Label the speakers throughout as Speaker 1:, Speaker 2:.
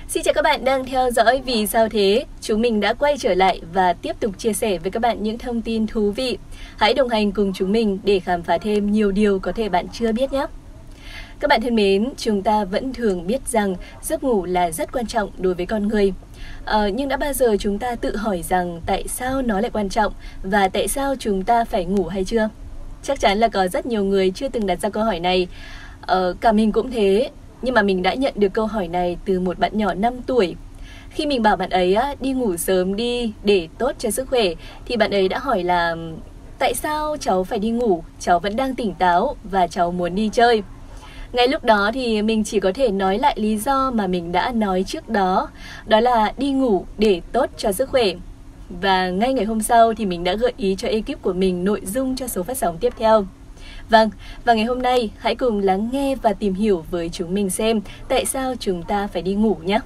Speaker 1: Xin chào các bạn đang theo dõi Vì sao thế? Chúng mình đã quay trở lại và tiếp tục chia sẻ với các bạn những thông tin thú vị. Hãy đồng hành cùng chúng mình để khám phá thêm nhiều điều có thể bạn chưa biết nhé. Các bạn thân mến, chúng ta vẫn thường biết rằng giấc ngủ là rất quan trọng đối với con người. Nhưng đã bao giờ chúng ta tự hỏi rằng tại sao nó lại quan trọng và tại sao chúng ta phải ngủ hay chưa? Chắc chắn là có rất nhiều người chưa từng đặt ra câu hỏi này. Cả mình cũng thế. Nhưng mà mình đã nhận được câu hỏi này từ một bạn nhỏ 5 tuổi. Khi mình bảo bạn ấy đi ngủ sớm đi để tốt cho sức khỏe, thì bạn ấy đã hỏi là tại sao cháu phải đi ngủ, cháu vẫn đang tỉnh táo và cháu muốn đi chơi. Ngay lúc đó thì mình chỉ có thể nói lại lý do mà mình đã nói trước đó, đó là đi ngủ để tốt cho sức khỏe. Và ngay ngày hôm sau thì mình đã gợi ý cho ekip của mình nội dung cho số phát sóng tiếp theo. Vâng, và ngày hôm nay hãy cùng lắng nghe và tìm hiểu với chúng mình xem tại sao chúng ta phải đi ngủ nhé.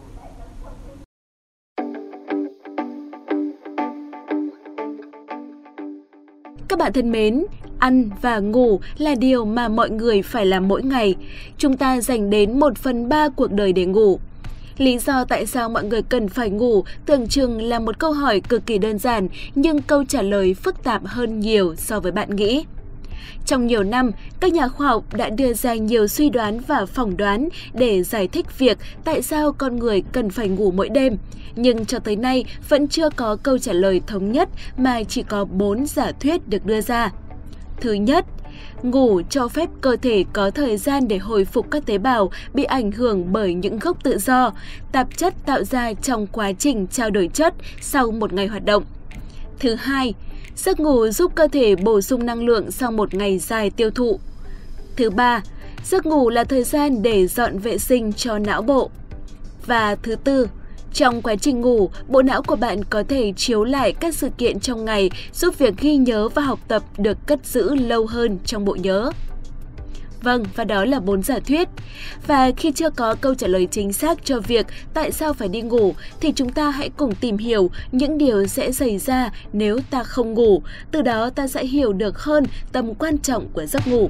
Speaker 2: Các bạn thân mến, ăn và ngủ là điều mà mọi người phải làm mỗi ngày. Chúng ta dành đến 1/3 cuộc đời để ngủ. Lý do tại sao mọi người cần phải ngủ tưởng chừng là một câu hỏi cực kỳ đơn giản, nhưng câu trả lời phức tạp hơn nhiều so với bạn nghĩ. Trong nhiều năm, các nhà khoa học đã đưa ra nhiều suy đoán và phỏng đoán để giải thích việc tại sao con người cần phải ngủ mỗi đêm. Nhưng cho tới nay vẫn chưa có câu trả lời thống nhất mà chỉ có 4 giả thuyết được đưa ra. Thứ nhất, ngủ cho phép cơ thể có thời gian để hồi phục các tế bào bị ảnh hưởng bởi những gốc tự do, tạp chất tạo ra trong quá trình trao đổi chất sau một ngày hoạt động. Thứ hai, giấc ngủ giúp cơ thể bổ sung năng lượng sau một ngày dài tiêu thụ. Thứ ba, giấc ngủ là thời gian để dọn vệ sinh cho não bộ. Và thứ tư, trong quá trình ngủ, bộ não của bạn có thể chiếu lại các sự kiện trong ngày, giúp việc ghi nhớ và học tập được cất giữ lâu hơn trong bộ nhớ. Vâng, và đó là 4 giả thuyết. Và khi chưa có câu trả lời chính xác cho việc tại sao phải đi ngủ, thì chúng ta hãy cùng tìm hiểu những điều sẽ xảy ra nếu ta không ngủ. Từ đó ta sẽ hiểu được hơn tầm quan trọng của giấc ngủ.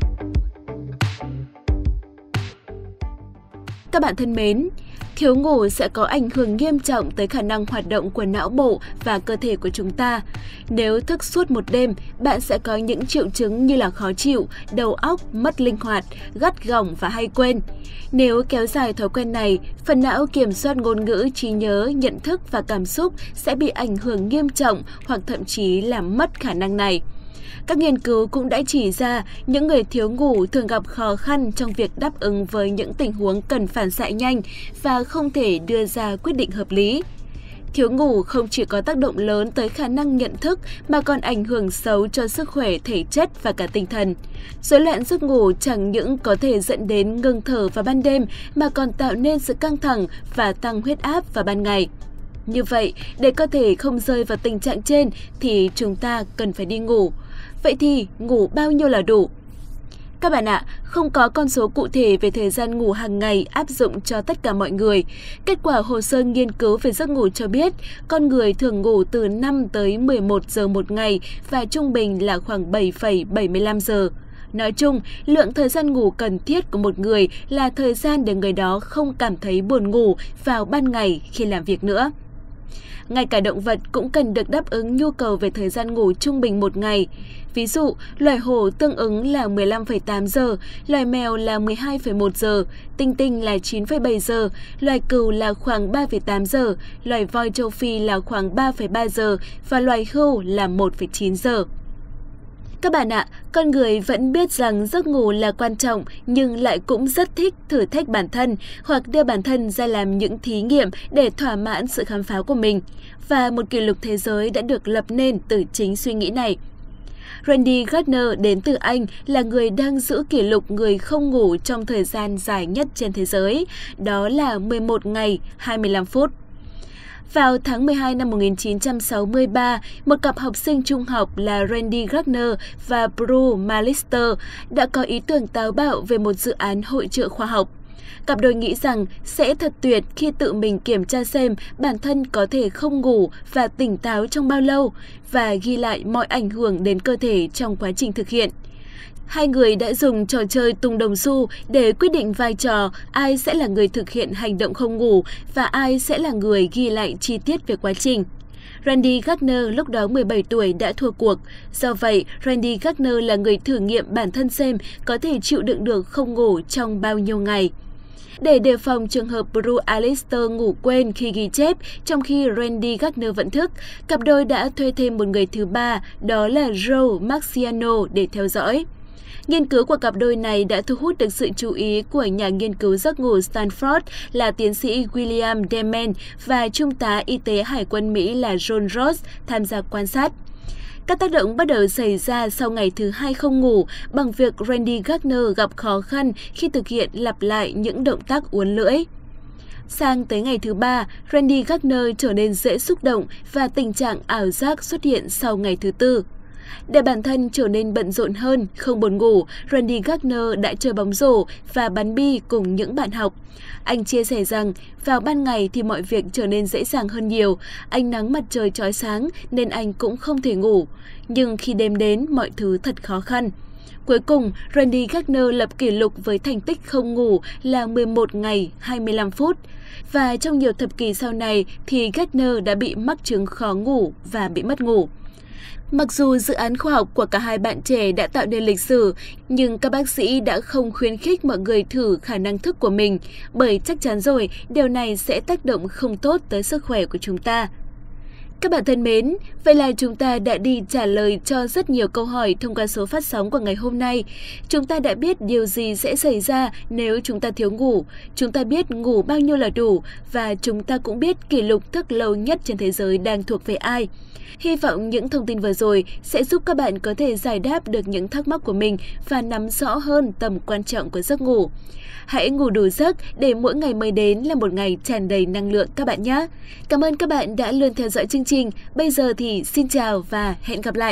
Speaker 2: Các bạn thân mến, thiếu ngủ sẽ có ảnh hưởng nghiêm trọng tới khả năng hoạt động của não bộ và cơ thể của chúng ta. Nếu thức suốt một đêm, bạn sẽ có những triệu chứng như là khó chịu, đầu óc mất linh hoạt, gắt gỏng và hay quên. Nếu kéo dài thói quen này, phần não kiểm soát ngôn ngữ, trí nhớ, nhận thức và cảm xúc sẽ bị ảnh hưởng nghiêm trọng hoặc thậm chí làm mất khả năng này. Các nghiên cứu cũng đã chỉ ra những người thiếu ngủ thường gặp khó khăn trong việc đáp ứng với những tình huống cần phản xạ nhanh và không thể đưa ra quyết định hợp lý. Thiếu ngủ không chỉ có tác động lớn tới khả năng nhận thức mà còn ảnh hưởng xấu cho sức khỏe thể chất và cả tinh thần. Rối loạn giấc ngủ chẳng những có thể dẫn đến ngừng thở vào ban đêm mà còn tạo nên sự căng thẳng và tăng huyết áp vào ban ngày. Như vậy, để cơ thể không rơi vào tình trạng trên thì chúng ta cần phải đi ngủ. Vậy thì ngủ bao nhiêu là đủ? Các bạn ạ, không có con số cụ thể về thời gian ngủ hàng ngày áp dụng cho tất cả mọi người. Kết quả hồ sơ nghiên cứu về giấc ngủ cho biết, con người thường ngủ từ 5 tới 11 giờ một ngày và trung bình là khoảng 7,75 giờ. Nói chung, lượng thời gian ngủ cần thiết của một người là thời gian để người đó không cảm thấy buồn ngủ vào ban ngày khi làm việc nữa. Ngay cả động vật cũng cần được đáp ứng nhu cầu về thời gian ngủ trung bình một ngày. Ví dụ, loài hổ tương ứng là 15,8 giờ, loài mèo là 12,1 giờ, tinh tinh là 9,7 giờ, loài cừu là khoảng 3,8 giờ, loài voi châu Phi là khoảng 3,3 giờ và loài hươu là 1,9 giờ. Các bạn ạ, con người vẫn biết rằng giấc ngủ là quan trọng nhưng lại cũng rất thích thử thách bản thân hoặc đưa bản thân ra làm những thí nghiệm để thỏa mãn sự khám phá của mình. Và một kỷ lục thế giới đã được lập nên từ chính suy nghĩ này. Randy Gardner đến từ Anh là người đang giữ kỷ lục người không ngủ trong thời gian dài nhất trên thế giới, đó là 11 ngày 25 phút. Vào tháng 12 năm 1963, một cặp học sinh trung học là Randy Gardner và Bruce Malister đã có ý tưởng táo bạo về một dự án hội chợ khoa học. Cặp đôi nghĩ rằng sẽ thật tuyệt khi tự mình kiểm tra xem bản thân có thể không ngủ và tỉnh táo trong bao lâu và ghi lại mọi ảnh hưởng đến cơ thể trong quá trình thực hiện. Hai người đã dùng trò chơi tung đồng xu để quyết định vai trò ai sẽ là người thực hiện hành động không ngủ và ai sẽ là người ghi lại chi tiết về quá trình. Randy Gardner lúc đó 17 tuổi đã thua cuộc. Do vậy, Randy Gardner là người thử nghiệm bản thân xem có thể chịu đựng được không ngủ trong bao nhiêu ngày. Để đề phòng trường hợp Bruce Allister ngủ quên khi ghi chép, trong khi Randy Gardner vẫn thức, cặp đôi đã thuê thêm một người thứ ba, đó là Joe Marciano để theo dõi. Nghiên cứu của cặp đôi này đã thu hút được sự chú ý của nhà nghiên cứu giấc ngủ Stanford là tiến sĩ William Demen và Trung tá y tế Hải quân Mỹ là John Ross tham gia quan sát. Các tác động bắt đầu xảy ra sau ngày thứ hai không ngủ bằng việc Randy Gardner gặp khó khăn khi thực hiện lặp lại những động tác uốn lưỡi. Sang tới ngày thứ ba, Randy Gardner trở nên dễ xúc động và tình trạng ảo giác xuất hiện sau ngày thứ tư. Để bản thân trở nên bận rộn hơn, không buồn ngủ, Randy Gardner đã chơi bóng rổ và bắn bi cùng những bạn học. Anh chia sẻ rằng, vào ban ngày thì mọi việc trở nên dễ dàng hơn nhiều, ánh nắng mặt trời chói sáng nên anh cũng không thể ngủ. Nhưng khi đêm đến, mọi thứ thật khó khăn. Cuối cùng, Randy Gardner lập kỷ lục với thành tích không ngủ là 11 ngày 25 phút. Và trong nhiều thập kỷ sau này thì Gardner đã bị mắc chứng khó ngủ và bị mất ngủ. Mặc dù dự án khoa học của cả hai bạn trẻ đã tạo nên lịch sử, nhưng các bác sĩ đã không khuyến khích mọi người thử khả năng thức của mình, bởi chắc chắn rồi điều này sẽ tác động không tốt tới sức khỏe của chúng ta. Các bạn thân mến, vậy là chúng ta đã đi trả lời cho rất nhiều câu hỏi thông qua số phát sóng của ngày hôm nay. Chúng ta đã biết điều gì sẽ xảy ra nếu chúng ta thiếu ngủ, chúng ta biết ngủ bao nhiêu là đủ và chúng ta cũng biết kỷ lục thức lâu nhất trên thế giới đang thuộc về ai. Hy vọng những thông tin vừa rồi sẽ giúp các bạn có thể giải đáp được những thắc mắc của mình và nắm rõ hơn tầm quan trọng của giấc ngủ. Hãy ngủ đủ giấc để mỗi ngày mới đến là một ngày tràn đầy năng lượng các bạn nhé. Cảm ơn các bạn đã luôn theo dõi chương trình. Bây giờ thì xin chào và hẹn gặp lại.